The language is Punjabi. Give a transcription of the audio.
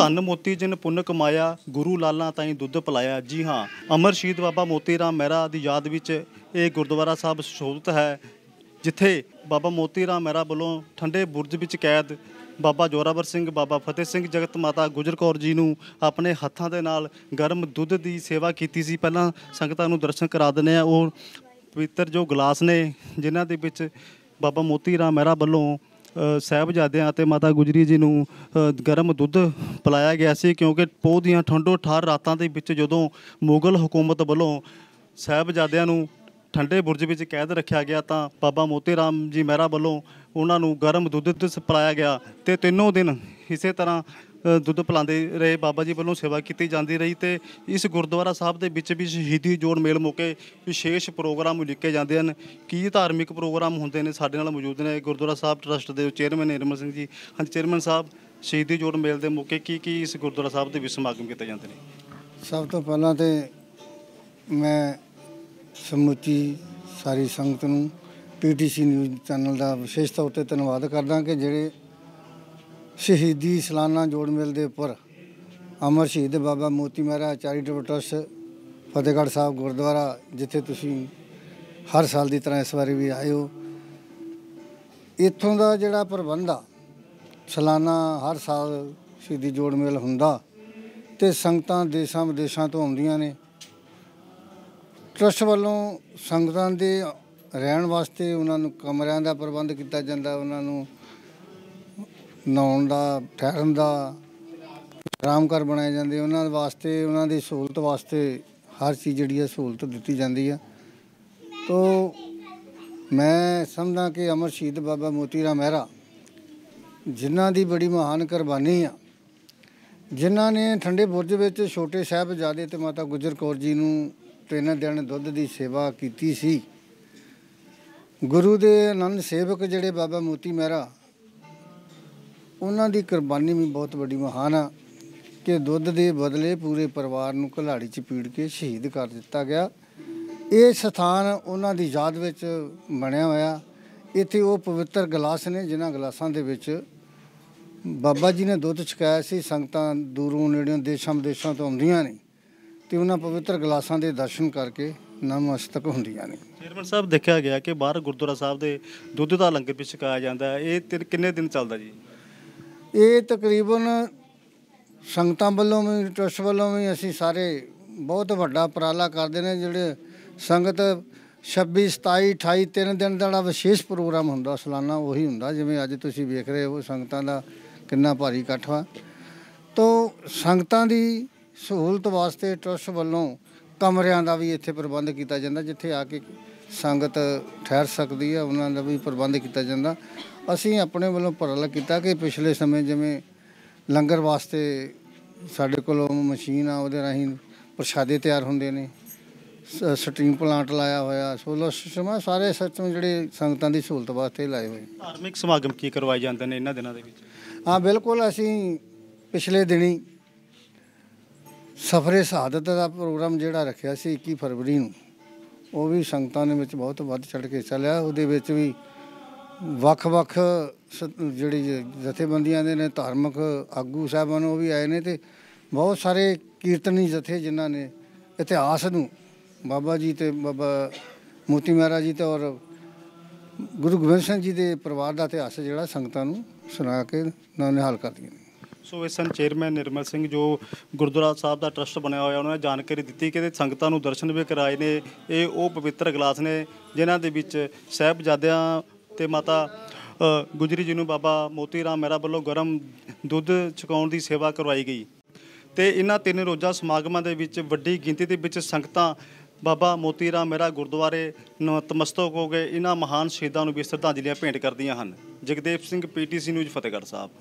ਧਨ ਮੋਤੀ ਜਿਨ ਪੁੰਨ ਕਮਾਇਆ, ਗੁਰੂ ਲਾਲਾਂ ਤਾਈਂ ਦੁੱਧ ਪਿਲਾਇਆ। ਜੀ हाँ, अमर शहीद बाबा मोती राम मेहरा की याद विच ये गुरुद्वारा साहब सुशोभित है, जिथे बाबा मोती राम मेहरा वालों ठंडे बुरज विच कैद बाबा जोरावर सिंह, बाबा फतेह सिंह, जगत माता गुजर कौर जी नूं अपने हत्थां दे नाल गर्म दुੱਧ की सेवा की सी। पहलां संगतां नूं दर्शन करा दिंदे आ। ਉਹ पवित्र जो गिलास ने जिन्हां दे विच बाबा मोती राम मेहरा वालों ਸਾਹਿਬਜ਼ਾਦਿਆਂ ਅਤੇ ਮਾਤਾ ਗੁਜਰੀ ਜੀ ਨੂੰ ਗਰਮ ਦੁੱਧ ਪਿਲਾਇਆ ਗਿਆ ਸੀ, ਕਿਉਂਕਿ ਪੋਹ ਦੀਆਂ ਠੰਡੋ ਠਾਰ ਰਾਤਾਂ ਦੇ ਵਿੱਚ ਜਦੋਂ ਮੁਗਲ ਹਕੂਮਤ ਵੱਲੋਂ ਸਾਹਿਬਜ਼ਾਦਿਆਂ ਨੂੰ ਠੰਡੇ ਬੁਰਜ ਵਿੱਚ ਕੈਦ ਰੱਖਿਆ ਗਿਆ ਤਾਂ ਬਾਬਾ ਮੋਤੀ ਰਾਮ ਜੀ ਮਹਿਰਾ ਵੱਲੋਂ ਉਹਨਾਂ ਨੂੰ ਗਰਮ ਦੁੱਧ ਪਿਲਾਇਆ ਗਿਆ ਅਤੇ ਤਿੰਨੋਂ ਦਿਨ ਇਸੇ ਤਰ੍ਹਾਂ ਦੁੱਧ ਪਿਲਾਉਂਦੇ ਰਹੇ। ਬਾਬਾ ਜੀ ਵੱਲੋਂ ਸੇਵਾ ਕੀਤੀ ਜਾਂਦੀ ਰਹੀ ਅਤੇ ਇਸ ਗੁਰਦੁਆਰਾ ਸਾਹਿਬ ਦੇ ਵਿੱਚ ਵੀ ਸ਼ਹੀਦੀ ਜੋੜ ਮੇਲ ਮੌਕੇ ਵਿਸ਼ੇਸ਼ ਪ੍ਰੋਗਰਾਮ ਉਲੀਕੇ ਜਾਂਦੇ ਹਨ। ਕੀ ਧਾਰਮਿਕ ਪ੍ਰੋਗਰਾਮ ਹੁੰਦੇ ਨੇ, ਸਾਡੇ ਨਾਲ ਮੌਜੂਦ ਨੇ ਗੁਰਦੁਆਰਾ ਸਾਹਿਬ ਟਰੱਸਟ ਦੇ ਚੇਅਰਮੈਨ ਨਿਰਮਲ ਸਿੰਘ ਜੀ। ਹਾਂਜੀ ਚੇਅਰਮੈਨ ਸਾਹਿਬ, ਸ਼ਹੀਦੀ ਜੋੜ ਮੇਲ ਦੇ ਮੌਕੇ ਕੀ ਇਸ ਗੁਰਦੁਆਰਾ ਸਾਹਿਬ ਦੇ ਵਿੱਚ ਸਮਾਗਮ ਕੀਤੇ ਜਾਂਦੇ ਨੇ? ਸਭ ਤੋਂ ਪਹਿਲਾਂ ਤਾਂ ਮੈਂ ਸਮੁੱਚੀ ਸਾਰੀ ਸੰਗਤ ਨੂੰ PTC ਨਿਊਜ਼ ਚੈਨਲ ਦਾ ਵਿਸ਼ੇਸ਼ ਤੌਰ 'ਤੇ ਧੰਨਵਾਦ ਕਰਦਾ ਕਿ ਜਿਹੜੇ ਸ਼ਹੀਦੀ ਸਾਲਾਨਾ ਜੋੜ ਮੇਲ ਦੇ ਉੱਪਰ ਅਮਰ ਸ਼ਹੀਦ ਬਾਬਾ ਮੋਤੀ ਮਹਿਰਾ ਚੈਰੀਟੇਬਲ ਟਰੱਸਟ ਫਤਿਹਗੜ੍ਹ ਸਾਹਿਬ ਗੁਰਦੁਆਰਾ, ਜਿੱਥੇ ਤੁਸੀਂ ਹਰ ਸਾਲ ਦੀ ਤਰ੍ਹਾਂ ਇਸ ਵਾਰੀ ਵੀ ਆਏ ਹੋ, ਇੱਥੋਂ ਦਾ ਜਿਹੜਾ ਪ੍ਰਬੰਧ ਆ ਸਾਲਾਨਾ ਹਰ ਸਾਲ ਸ਼ਹੀਦੀ ਜੋੜ ਮੇਲ ਹੁੰਦਾ ਅਤੇ ਸੰਗਤਾਂ ਦੇਸ਼ਾਂ ਵਿਦੇਸ਼ਾਂ ਤੋਂ ਆਉਂਦੀਆਂ ਨੇ। ਟਰੱਸਟ ਵੱਲੋਂ ਸੰਗਤਾਂ ਦੇ ਰਹਿਣ ਵਾਸਤੇ ਉਹਨਾਂ ਨੂੰ ਕਮਰਿਆਂ ਦਾ ਪ੍ਰਬੰਧ ਕੀਤਾ ਜਾਂਦਾ, ਉਹਨਾਂ ਨੂੰ ਨਹਾਉਣ ਦਾ, ਠਹਿਰਨ ਦਾ ਆਰਾਮ ਘਰ ਬਣਾਏ ਜਾਂਦੇ, ਉਹਨਾਂ ਵਾਸਤੇ ਉਹਨਾਂ ਦੀ ਸਹੂਲਤ ਵਾਸਤੇ ਹਰ ਚੀਜ਼ ਜਿਹੜੀ ਹੈ ਸਹੂਲਤ ਦਿੱਤੀ ਜਾਂਦੀ ਹੈ। ਤੋ ਮੈਂ ਸਮਝਦਾ ਕਿ ਅਮਰ ਸ਼ਹੀਦ ਬਾਬਾ ਮੋਤੀ ਰਾਮ ਮਹਿਰਾ ਜਿਨ੍ਹਾਂ ਦੀ ਬੜੀ ਮਹਾਨ ਕੁਰਬਾਨੀ ਆ, ਜਿਨ੍ਹਾਂ ਨੇ ਠੰਡੇ ਬੁਰਜ ਵਿੱਚ ਛੋਟੇ ਸਾਹਿਬਜ਼ਾਦੇ ਅਤੇ ਮਾਤਾ ਗੁਜਰ ਕੌਰ ਜੀ ਨੂੰ 3 ਦਿਨ ਦੁੱਧ ਦੀ ਸੇਵਾ ਕੀਤੀ ਸੀ। ਗੁਰੂ ਦੇ ਆਨੰਦ ਸੇਵਕ ਜਿਹੜੇ ਬਾਬਾ ਮੋਤੀ ਮਹਿਰਾ, ਉਹਨਾਂ ਦੀ ਕੁਰਬਾਨੀ ਵੀ ਬਹੁਤ ਵੱਡੀ ਮਹਾਨ ਆ ਕਿ ਦੁੱਧ ਦੇ ਬਦਲੇ ਪੂਰੇ ਪਰਿਵਾਰ ਨੂੰ ਘਲਾੜੀ 'ਚ ਪੀੜ ਕੇ ਸ਼ਹੀਦ ਕਰ ਦਿੱਤਾ ਗਿਆ। ਇਹ ਸਥਾਨ ਉਹਨਾਂ ਦੀ ਯਾਦ ਵਿੱਚ ਬਣਿਆ ਹੋਇਆ। ਇੱਥੇ ਉਹ ਪਵਿੱਤਰ ਗਲਾਸ ਨੇ ਜਿਨ੍ਹਾਂ ਗਲਾਸਾਂ ਦੇ ਵਿੱਚ ਬਾਬਾ ਜੀ ਨੇ ਦੁੱਧ ਛਕਾਇਆ ਸੀ। ਸੰਗਤਾਂ ਦੂਰੋਂ ਨੇੜਿਓਂ ਦੇਸ਼ਾਂ ਵਿਦੇਸ਼ਾਂ ਤੋਂ ਆਉਂਦੀਆਂ ਨੇ ਅਤੇ ਉਹਨਾਂ ਪਵਿੱਤਰ ਗਲਾਸਾਂ ਦੇ ਦਰਸ਼ਨ ਕਰਕੇ ਨਤਮਸਤਕ ਹੁੰਦੀਆਂ ਨੇ। ਚੇਅਰਮੈਨ ਸਾਹਿਬ, ਦੇਖਿਆ ਗਿਆ ਕਿ ਬਾਹਰ ਗੁਰਦੁਆਰਾ ਸਾਹਿਬ ਦੇ ਦੁੱਧ ਦਾ ਲੰਗਰ ਵੀ ਛਕਾਇਆ ਜਾਂਦਾ ਹੈ, ਇਹ ਕਿੰਨੇ ਦਿਨ ਚੱਲਦਾ ਜੀ? ਇਹ ਤਕਰੀਬਨ ਸੰਗਤਾਂ ਵੱਲੋਂ ਵੀ ਟਰੱਸਟ ਵੱਲੋਂ ਵੀ ਅਸੀਂ ਸਾਰੇ ਬਹੁਤ ਵੱਡਾ ਉਪਰਾਲਾ ਕਰਦੇ ਨੇ। ਜਿਹੜੇ ਸੰਗਤ 26, 27, 28 3 ਦਿਨ ਦਾ ਜਿਹੜਾ ਵਿਸ਼ੇਸ਼ ਪ੍ਰੋਗਰਾਮ ਹੁੰਦਾ ਸਾਲਾਨਾ, ਉਹੀ ਹੁੰਦਾ ਜਿਵੇਂ ਅੱਜ ਤੁਸੀਂ ਵੇਖ ਰਹੇ ਹੋ ਸੰਗਤਾਂ ਦਾ ਕਿੰਨਾ ਭਾਰੀ ਇਕੱਠ ਵਾ। ਤੋ ਸੰਗਤਾਂ ਦੀ ਸਹੂਲਤ ਵਾਸਤੇ ਟਰੱਸਟ ਵੱਲੋਂ ਕਮਰਿਆਂ ਦਾ ਵੀ ਇੱਥੇ ਪ੍ਰਬੰਧ ਕੀਤਾ ਜਾਂਦਾ, ਜਿੱਥੇ ਆ ਕੇ ਸੰਗਤ ਠਹਿਰ ਸਕਦੀ ਹੈ, ਉਹਨਾਂ ਦਾ ਵੀ ਪ੍ਰਬੰਧ ਕੀਤਾ ਜਾਂਦਾ। ਅਸੀਂ ਆਪਣੇ ਵੱਲੋਂ ਉਪਰਾਲਾ ਕੀਤਾ ਕਿ ਪਿਛਲੇ ਸਮੇਂ ਜਿਵੇਂ ਲੰਗਰ ਵਾਸਤੇ ਸਾਡੇ ਕੋਲ ਮਸ਼ੀਨ ਆ, ਉਹਦੇ ਰਾਹੀਂ ਪ੍ਰਸ਼ਾਦੇ ਤਿਆਰ ਹੁੰਦੇ ਨੇ, ਸਟੀਮ ਪਲਾਂਟ ਲਾਇਆ ਹੋਇਆ, ਸੋਲਰ ਸਿਸਟਮ ਆ, ਸਾਰੇ ਸਿਸਟਮ ਜਿਹੜੇ ਸੰਗਤਾਂ ਦੀ ਸਹੂਲਤ ਵਾਸਤੇ ਲਾਏ ਹੋਏ। ਧਾਰਮਿਕ ਸਮਾਗਮ ਕੀ ਕਰਵਾਏ ਜਾਂਦੇ ਨੇ ਇਹਨਾਂ ਦਿਨਾਂ ਦੇ ਵਿੱਚ? ਹਾਂ ਬਿਲਕੁਲ, ਅਸੀਂ ਪਿਛਲੇ ਦਿਨੀਂ ਸਫਰੇ ਸ਼ਹਾਦਤ ਦਾ ਪ੍ਰੋਗਰਾਮ ਜਿਹੜਾ ਰੱਖਿਆ ਸੀ 21 ਫਰਵਰੀ ਨੂੰ, ਉਹ ਵੀ ਸੰਗਤਾਂ ਦੇ ਵਿੱਚ ਬਹੁਤ ਵੱਧ ਚੜ੍ਹ ਕੇ ਚੱਲਿਆ। ਉਹਦੇ ਵਿੱਚ ਵੀ ਵੱਖ-ਵੱਖ ਜਿਹੜੀ ਜਥੇਬੰਦੀਆਂ ਦੇ ਨੇ, ਧਾਰਮਿਕ ਆਗੂ ਸਾਹਿਬਾਨ ਉਹ ਵੀ ਆਏ ਨੇ ਅਤੇ ਬਹੁਤ ਸਾਰੇ ਕੀਰਤਨੀ ਜਥੇ ਜਿਨ੍ਹਾਂ ਨੇ ਇਤਿਹਾਸ ਨੂੰ ਬਾਬਾ ਜੀ ਅਤੇ ਬਾਬਾ ਮੋਤੀ ਮਹਿਰਾ ਜੀ ਅਤੇ ਔਰ ਗੁਰੂ ਗੋਬਿੰਦ ਸਿੰਘ ਜੀ ਦੇ ਪਰਿਵਾਰ ਦਾ ਇਤਿਹਾਸ ਜਿਹੜਾ ਸੰਗਤਾਂ ਨੂੰ ਸੁਣਾ ਕੇ ਨਿਹਾਲ ਕਰਦੀਆਂ ਨੇ। ਸੋ ਇਸ ਸਨ ਚੇਅਰਮੈਨ ਨਿਰਮਲ ਸਿੰਘ, ਜੋ ਗੁਰਦੁਆਰਾ ਸਾਹਿਬ ਦਾ ਟਰੱਸਟ ਬਣਿਆ ਹੋਇਆ, ਉਹਨਾਂ ਨੇ ਜਾਣਕਾਰੀ ਦਿੱਤੀ ਕਿ ਸੰਗਤਾਂ ਨੂੰ ਦਰਸ਼ਨ ਵੀ ਕਰਾਏ ਨੇ। ਇਹ ਉਹ ਪਵਿੱਤਰ ਗਲਾਸ ਨੇ ਜਿਨ੍ਹਾਂ ਦੇ ਵਿੱਚ ਸਾਹਿਬਜ਼ਾਦਿਆਂ ਅਤੇ ਮਾਤਾ ਗੁਜਰੀ ਜੀ ਨੂੰ ਬਾਬਾ ਮੋਤੀ ਰਾਮ ਮਹਿਰਾ ਵੱਲੋਂ ਗਰਮ ਦੁੱਧ ਛਕਾਉਣ ਦੀ ਸੇਵਾ ਕਰਵਾਈ ਗਈ। ਅਤੇ ਇਹਨਾਂ 3 ਰੋਜ਼ਾ ਸਮਾਗਮਾਂ ਦੇ ਵਿੱਚ ਵੱਡੀ ਗਿਣਤੀ ਦੇ ਵਿੱਚ ਸੰਗਤਾਂ ਬਾਬਾ ਮੋਤੀ ਰਾਮ ਮਹਿਰਾ ਗੁਰਦੁਆਰੇ ਨਤਮਸਤਕ ਹੋ ਗਏ। ਇਹਨਾਂ ਮਹਾਨ ਸ਼ਹੀਦਾਂ ਨੂੰ ਵੀ ਸ਼ਰਧਾਂਜਲੀਆਂ ਭੇਂਟ ਕਰਦੀਆਂ ਹਨ। ਜਗਦੇਵ ਸਿੰਘ, PTC ਨਿਊਜ਼, ਫਤਿਹਗੜ੍ਹ ਸਾਹਿਬ।